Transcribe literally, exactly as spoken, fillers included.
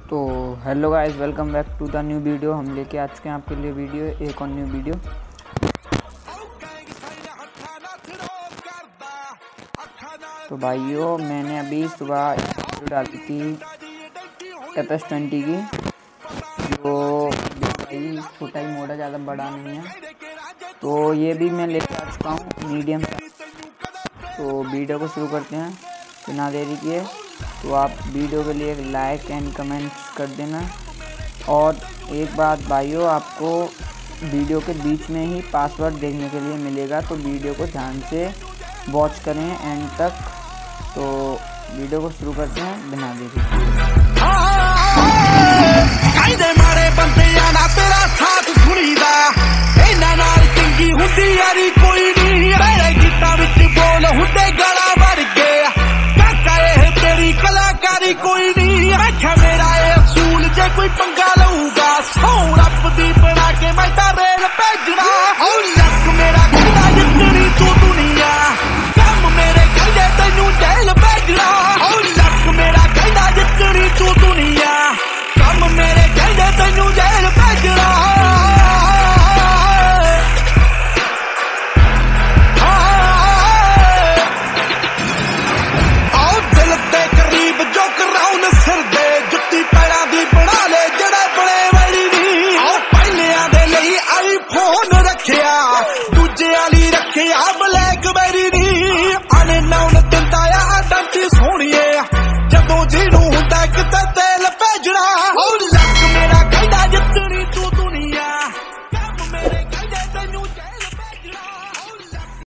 तो hello guys, welcome back to the new video. हम लेके आ चुके हैं आपके लिए वीडियो, एक और न्यू वीडियो। तो भाइयों, मैंने अभी सुबह वीडियो डाली थी एफ एस ट्वेंटी की, जो भाई छोटा ही मोड़ा, ज़्यादा बड़ा नहीं है। तो ये भी मैं लेके आ चुका हूँ मीडियम। तो वीडियो को शुरू करते हैं बिना देरी किए। तो आप वीडियो के लिए लाइक एंड कमेंट्स कर देना। और एक बात भाइयों, आपको वीडियो के बीच में ही पासवर्ड देखने के लिए मिलेगा, तो वीडियो को ध्यान से वॉच करें एंड तक। तो वीडियो को शुरू करते हैं बिना देरी।